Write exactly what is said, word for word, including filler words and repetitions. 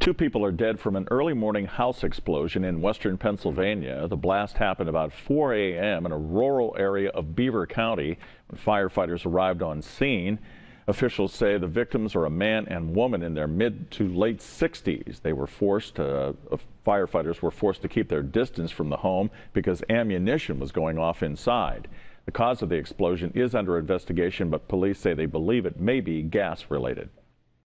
Two people are dead from an early morning house explosion in western Pennsylvania. The blast happened about four A M in a rural area of Beaver County when firefighters arrived on scene. Officials say the victims are a man and woman in their mid to late sixties. They were forced to, uh, firefighters were forced to keep their distance from the home because ammunition was going off inside. The cause of the explosion is under investigation, but police say they believe it may be gas related.